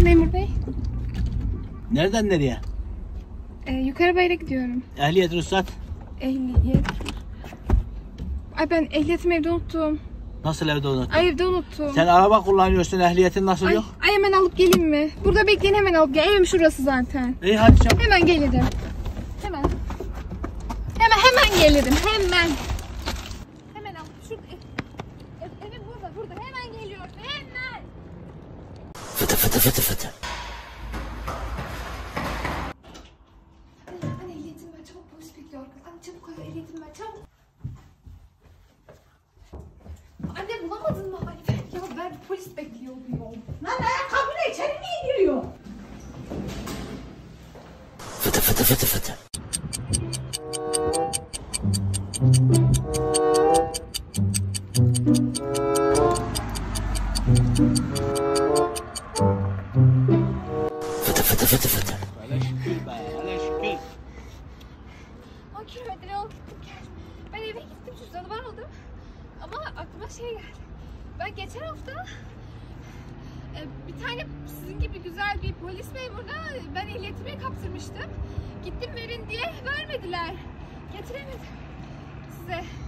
memur bey? Nereden nereye? Yukarı bayra gidiyorum. Ehliyet, ruhsat. Ehliyet. Ay ben ehliyetimi evde unuttum. Nasıl evde unuttun? Ay evde unuttum. Sen araba kullanıyorsun, ehliyetin nasıl yok? Ay hemen alıp geleyim mi? Burada bekleyin, hemen alıp gel. Evim şurası zaten. İyi hadi çabuk. Hemen gelirim. Hemen gelirim. Hemen alıp şurada. Evim burada. Hemen geliyorum. Hemen. Fıtı. Hadi ehliyetim ver. Çabuk, polis bekliyor. Hadi çabuk hadi ehliyetim ver. Çabuk. Anne bulamadın mı? Ay ya ben polis bekliyorum. Lan ayakkabıyla içeri mi giriyor? Fıtı. Fıtı. Hele şükür be, hele şükür. 10 kilometre yol gittim geldim. Ben eve gittim, cüzdanımı aldım. Ama aklıma şey geldi. Ben geçen hafta bir tane sizin gibi güzel bir polis memuruna ben ehliyetimi kaptırmıştım. Gittim verin diye vermediler. Getiremedim size.